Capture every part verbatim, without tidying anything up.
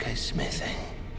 go smithing.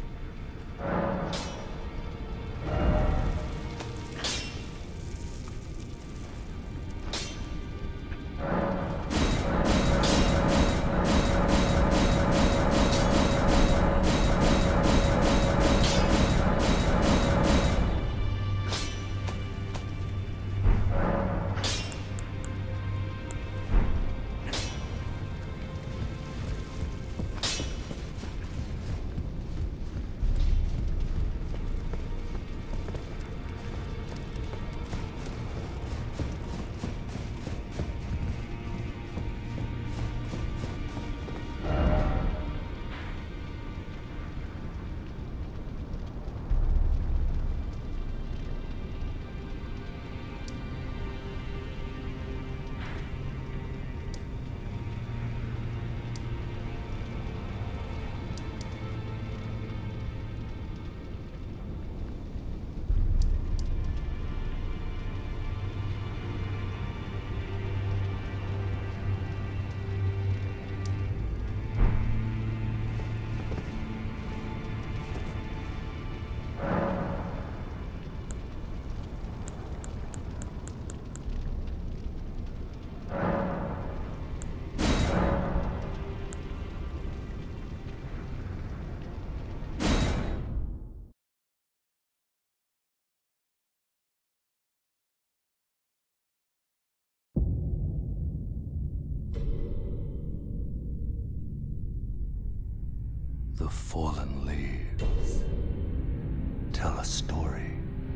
The fallen leaves tell a story.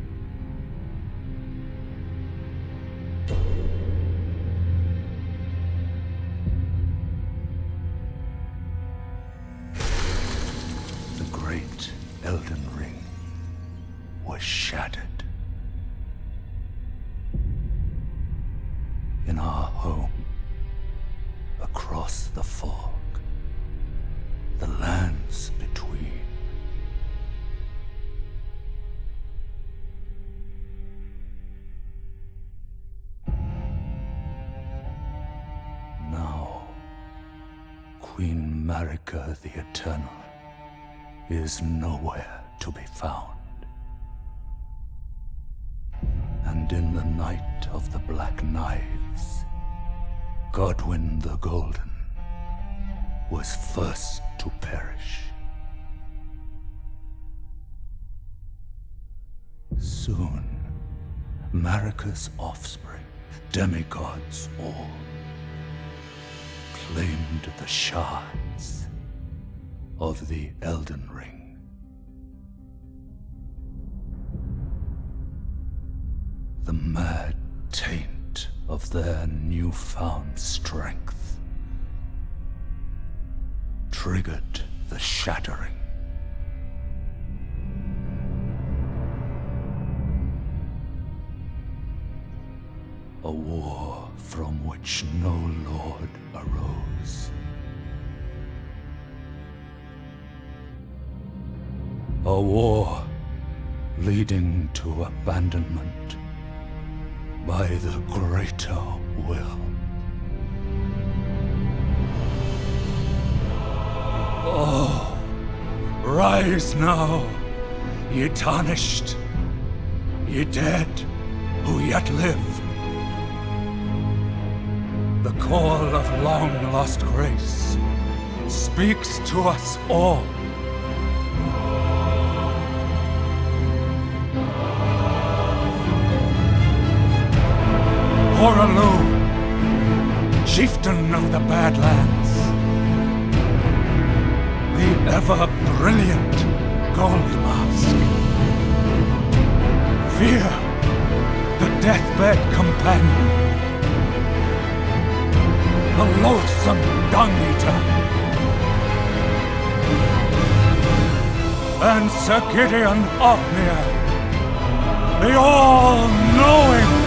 The great Elden Ring was shattered. In our home, across the fog, the lands between. Now, Queen Marika the Eternal is nowhere to be found. And in the night of the Black Knives, Godwyn the Golden was first to perish. Soon, Marika's offspring, demigods all, claimed the shards of the Elden Ring. The mad taint of their newfound strength triggered the shattering. A war from which no lord arose. A war leading to abandonment by the greater will. Oh, rise now, ye tarnished, ye dead who yet live. The call of long-lost grace speaks to us all. Hoarah, chieftain of the Badlands, the ever-brilliant Gold Mask. Fear, the deathbed companion, the loathsome dung-eater, and Sir Gideon Ofnir, the all-knowing.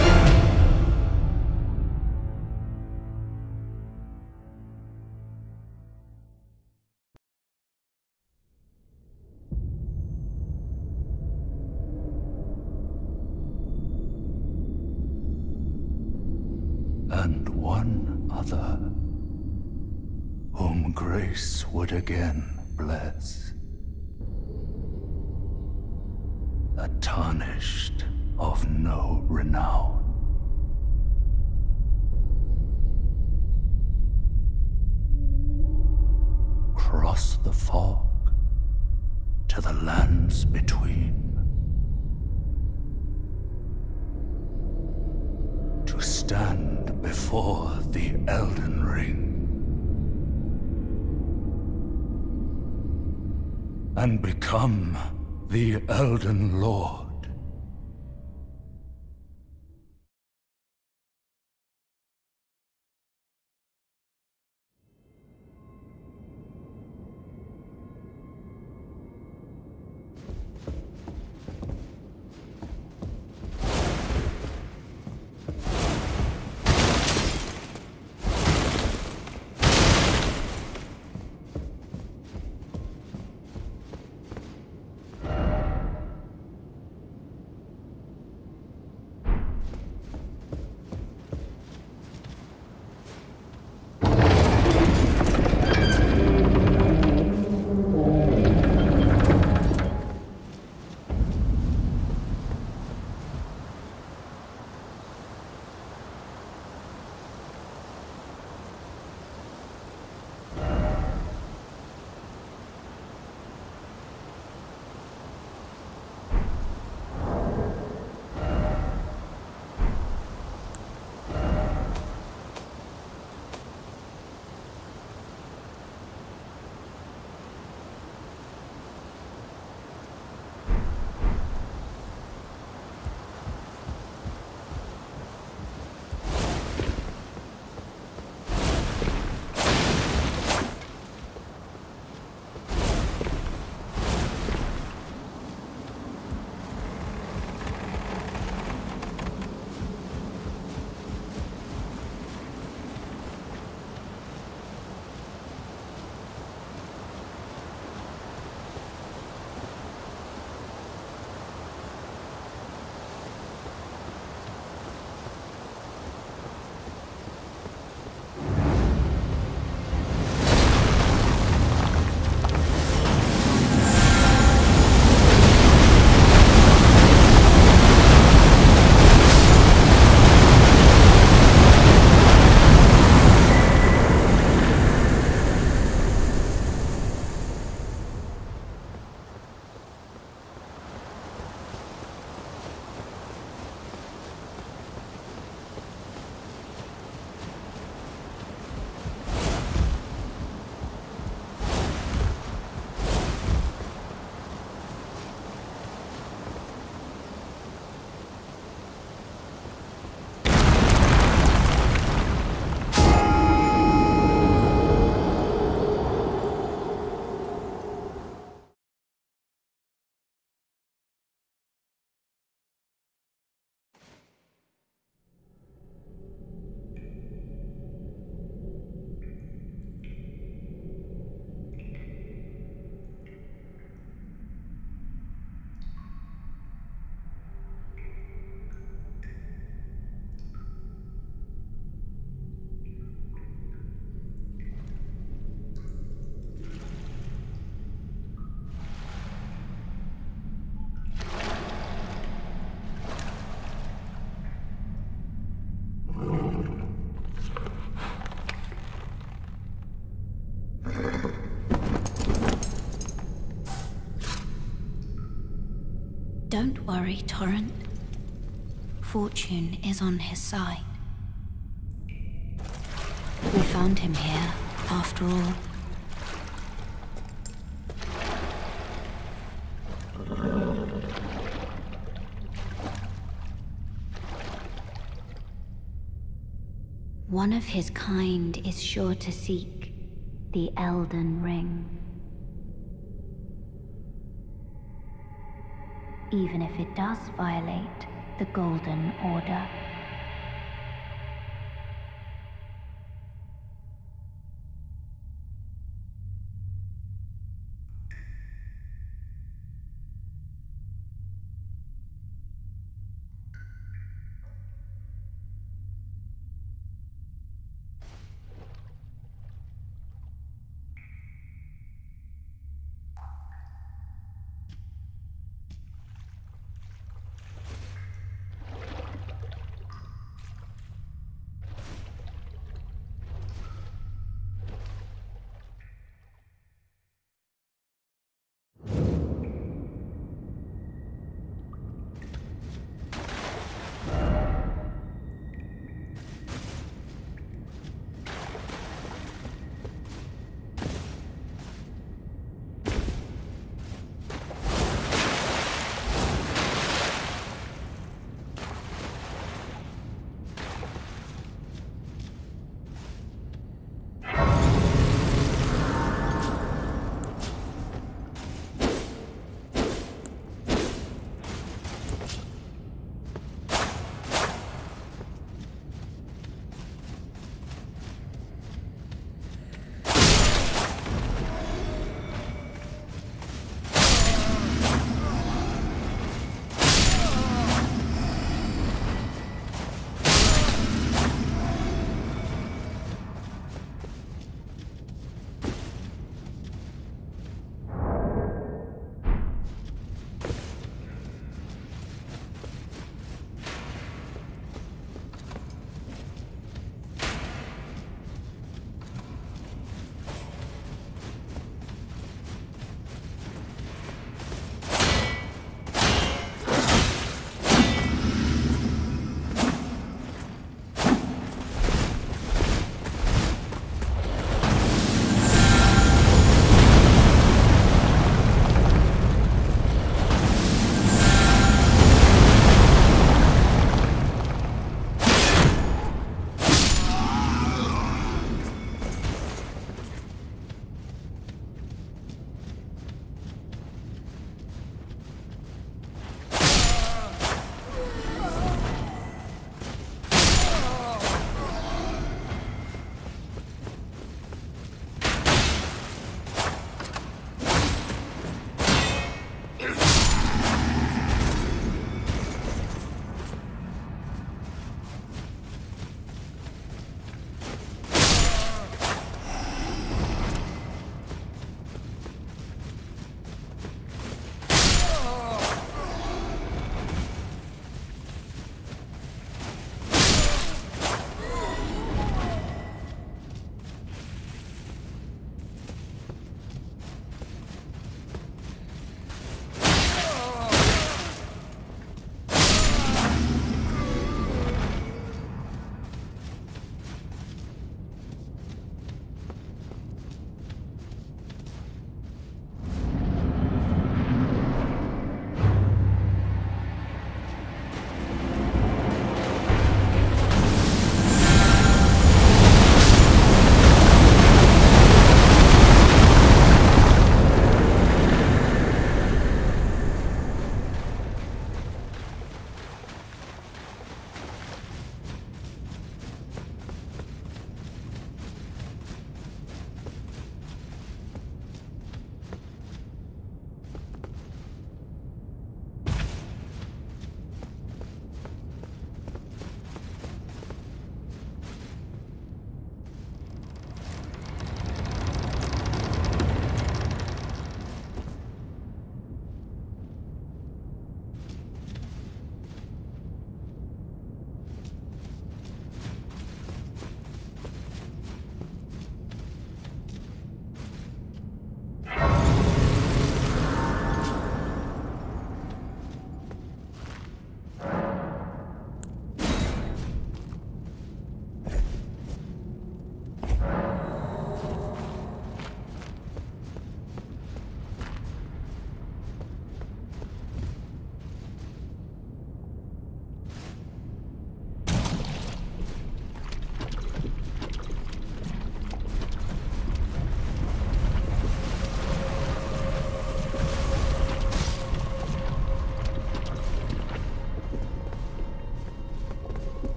And one other, whom grace would again bless. A tarnished of no renown. Cross the fog to the lands between, to stand before the Elden Ring and become the Elden Lord. Don't worry, Torrent. Fortune is on his side. We found him here, after all. One of his kind is sure to seek the Elden Ring. Even if it does violate the Golden Order.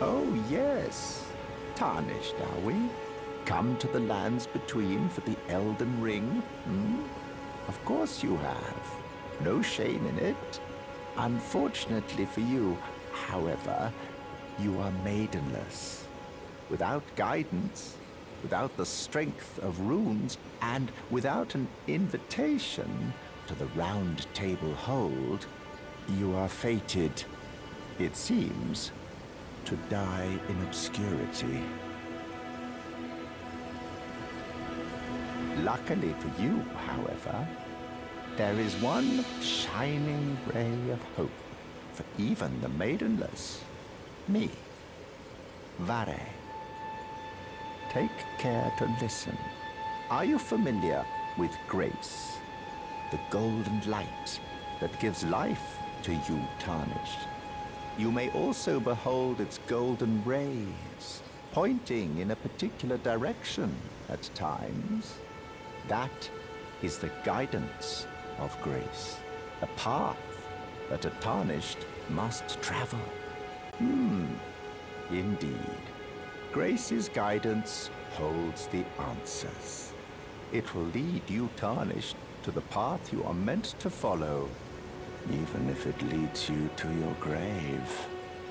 Oh, yes. Tarnished, are we? Come to the lands between for the Elden Ring, hmm? Of course you have. No shame in it. Unfortunately for you, however, you are maidenless. Without guidance, without the strength of runes, and without an invitation to the Round Table Hold, you are fated, it seems, to die in obscurity. Luckily for you, however, there is one shining ray of hope for even the maidenless. Me, Varré. Take care to listen. Are you familiar with grace? The golden light that gives life to you, Tarnished. You may also behold its golden rays, pointing in a particular direction at times. That is the guidance of grace, a path that a Tarnished must travel. Hmm, indeed. Grace's guidance holds the answers. It will lead you, Tarnished, to the path you are meant to follow, even if it leads you to your grave.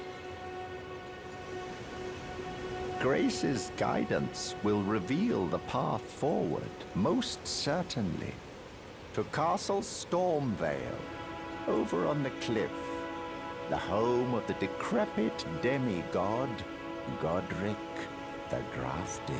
Grace's guidance will reveal the path forward, most certainly. To Castle Stormveil, over on the cliff, the home of the decrepit demigod, Godrick the Grafted.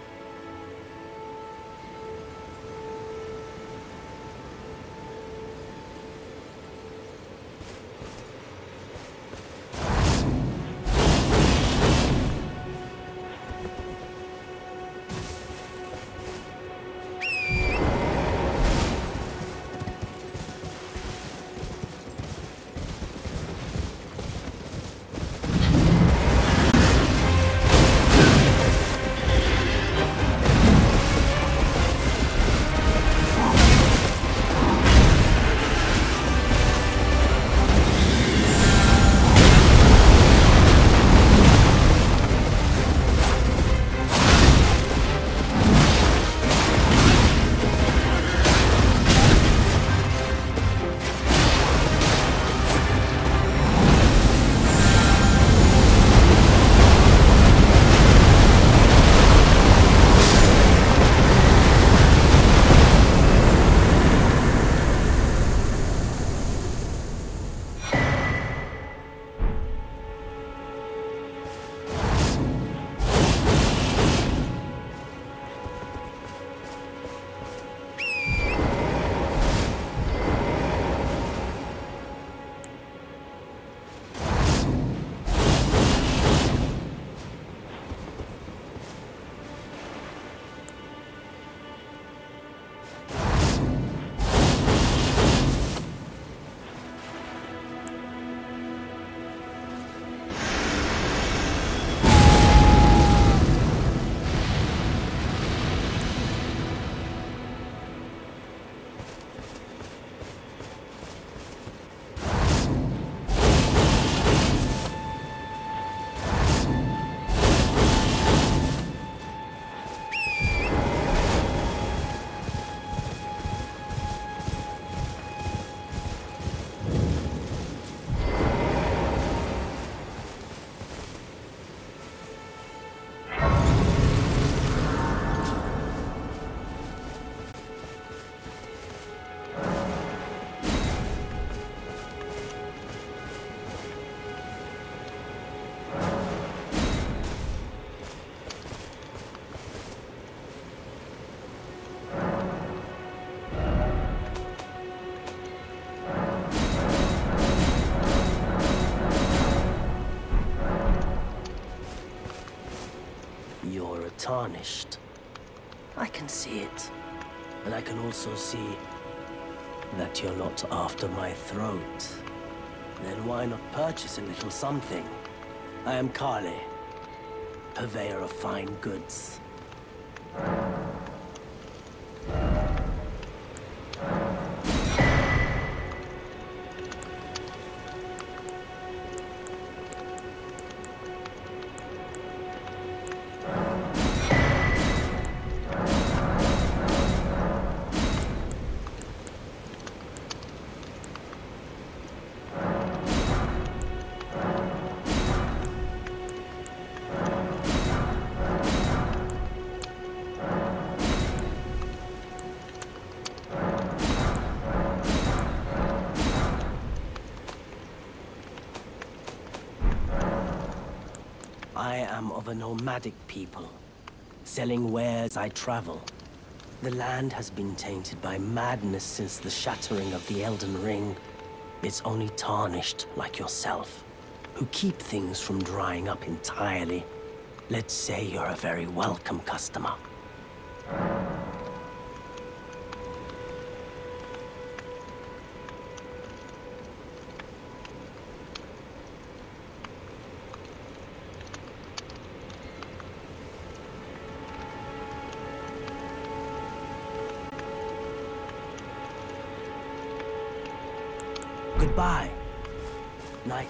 Tarnished. I can see it. And I can also see that you're not after my throat. Then why not purchase a little something? I am Carley, purveyor of fine goods. I am of a nomadic people, selling wares I travel. The land has been tainted by madness since the shattering of the Elden Ring. It's only tarnished like yourself, who keep things from drying up entirely. Let's say you're a very welcome customer. Goodbye. Night.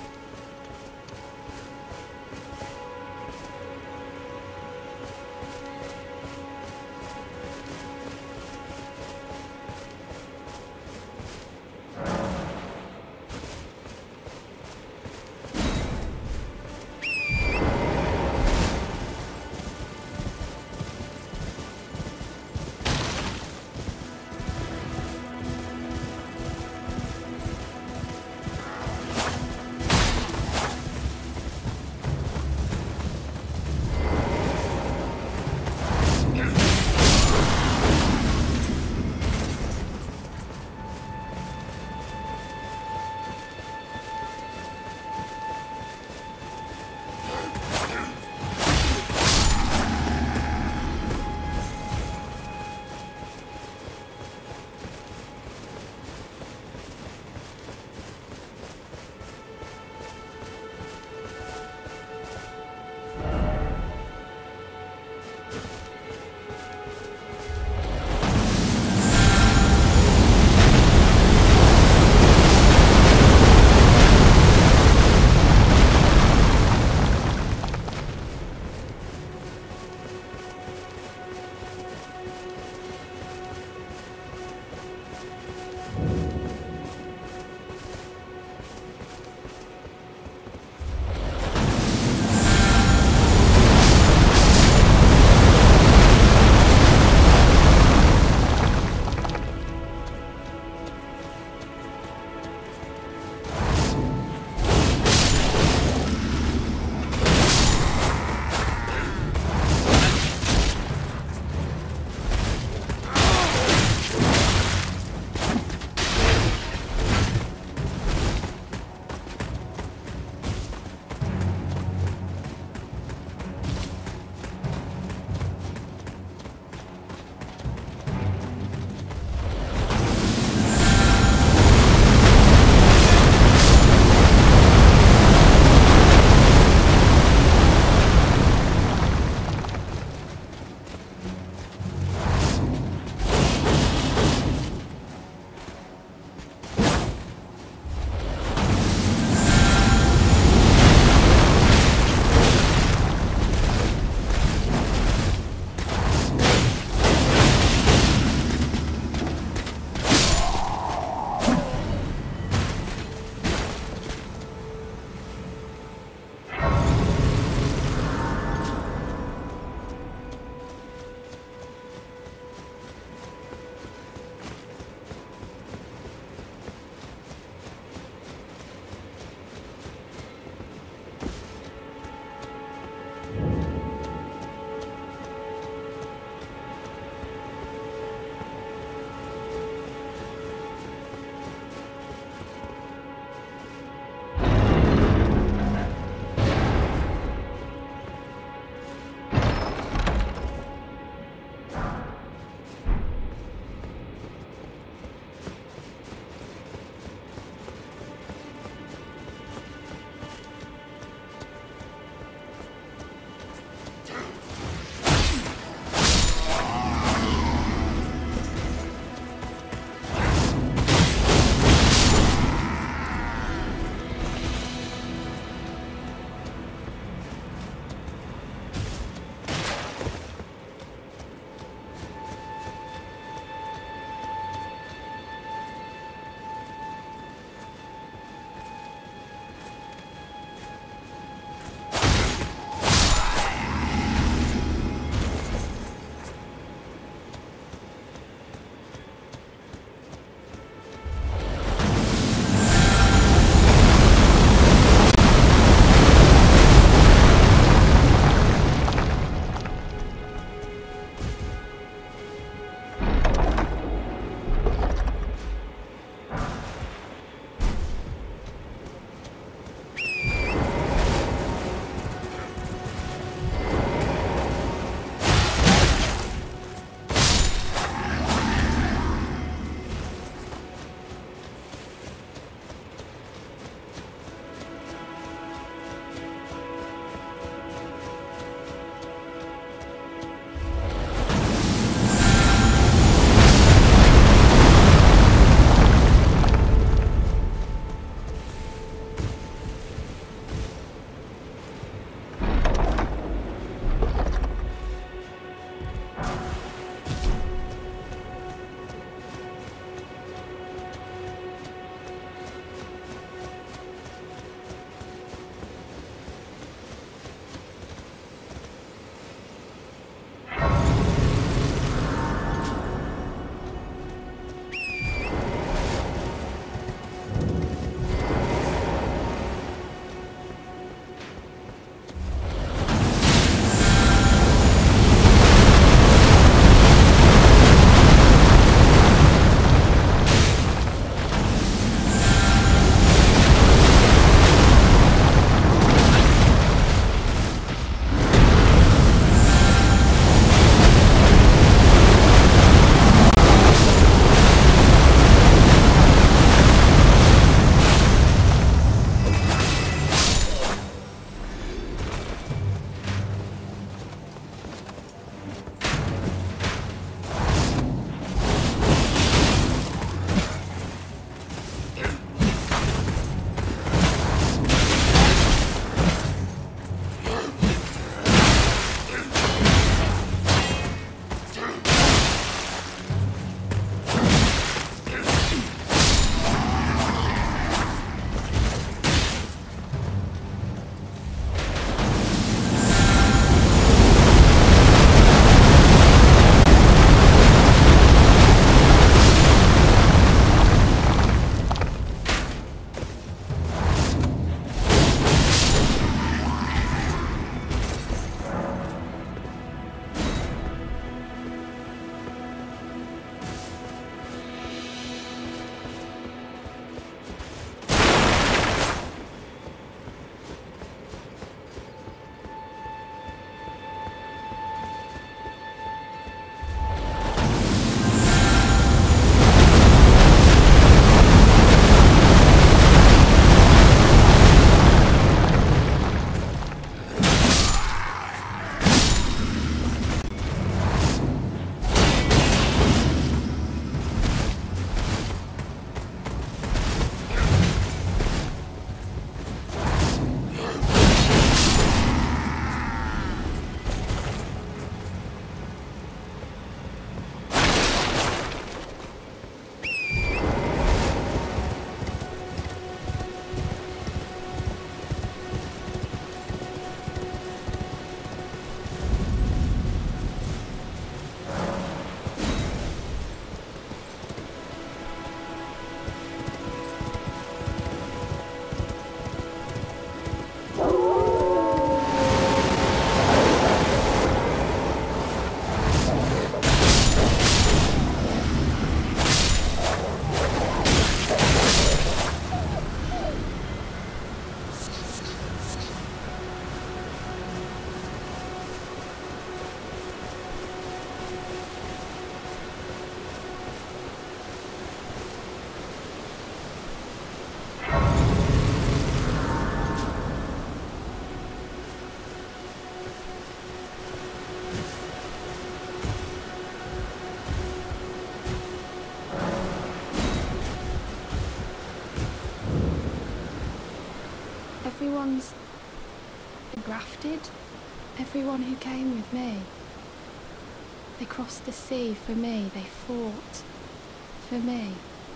everyone's grafted. Everyone who came with me. They crossed the sea for me. They fought for me.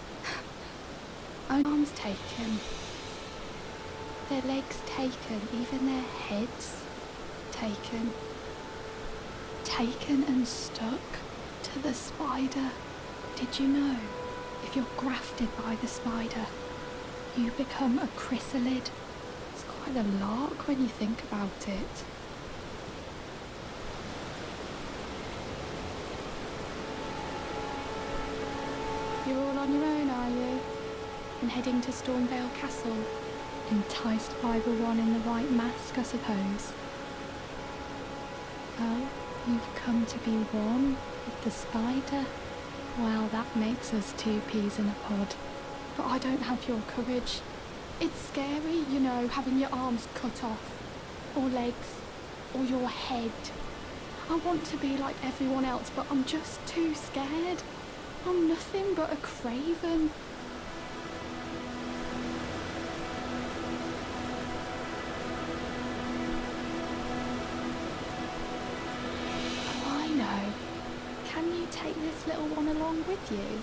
Arms taken. Their legs taken. Even their heads taken. Taken and stuck to the spider. Did you know? If you're grafted by the spider, you become a chrysalid. It's quite a lark when you think about it. You're all on your own, are you? And heading to Stormvale Castle? Enticed by the one in the white mask, I suppose. Oh, you've come to be one with the spider? Well, that makes us two peas in a pod. But I don't have your courage. It's scary, you know, having your arms cut off. Or legs. Or your head. I want to be like everyone else, but I'm just too scared. I'm nothing but a craven. Oh, I know. Can you take this little one along with you?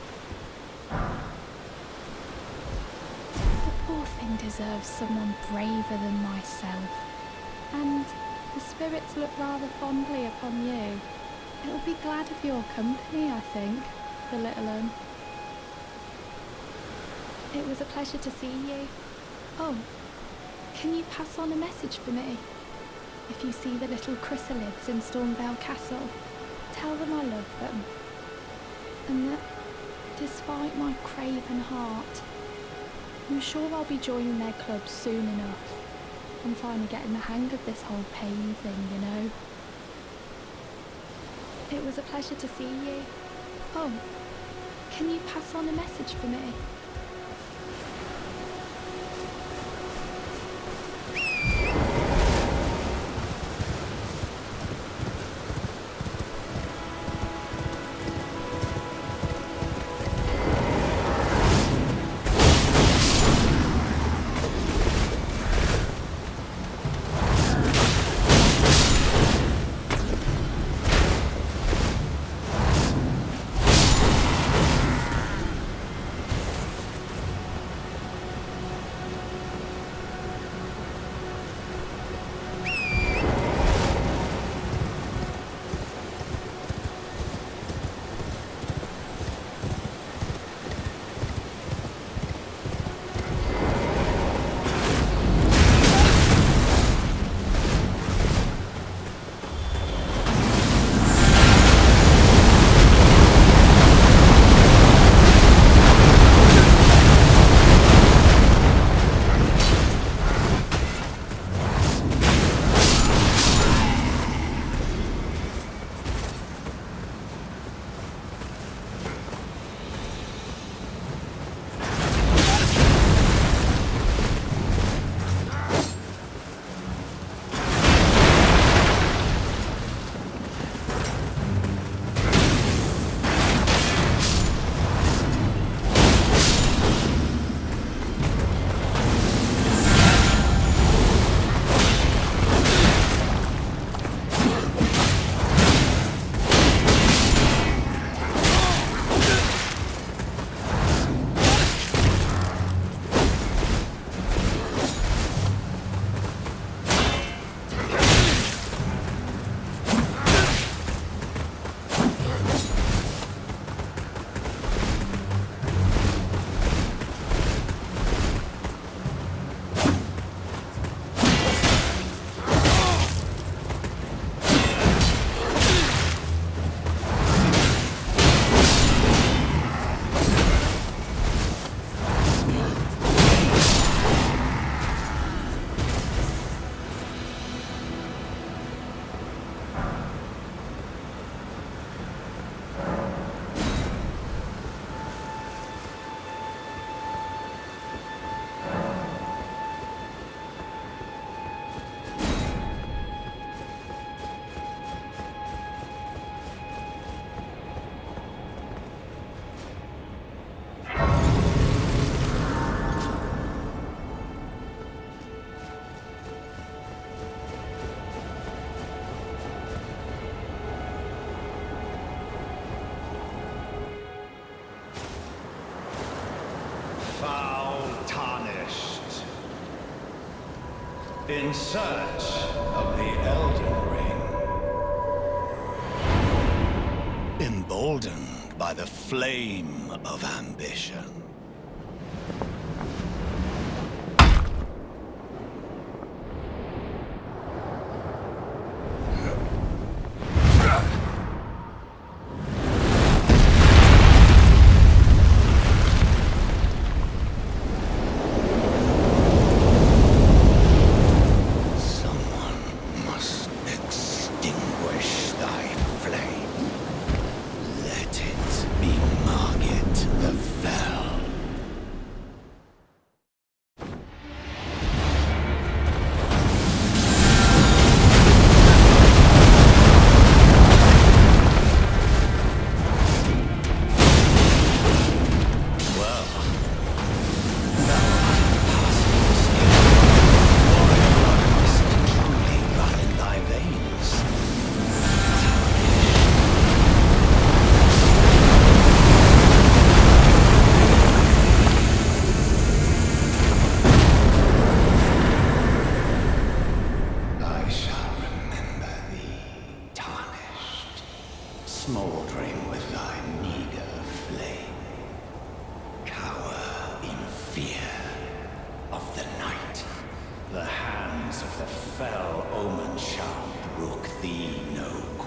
The poor thing deserves someone braver than myself. And the spirits look rather fondly upon you. It'll be glad of your company, I think, the little one. It was a pleasure to see you. Oh, can you pass on a message for me? If you see the little chrysalids in Stormvale Castle, tell them I love them. And that, despite my craven heart, I'm sure I'll be joining their club soon enough. I'm finally getting the hang of this whole pain thing, you know. It was a pleasure to see you. Oh, can you pass on a message for me? In search of the Elden Ring. Emboldened by the flame of ambition. Smoldering with thy meager flame, cower in fear of the night. The hands of the fell omen shall brook thee no